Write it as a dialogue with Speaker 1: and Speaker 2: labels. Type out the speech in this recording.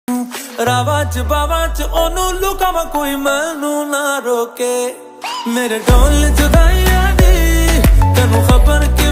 Speaker 1: रावा च बावा च ओनू लुकावा कोई मैनू ना रोके मेरे ढोल जुदाइयां दी तेनू खबर क्यों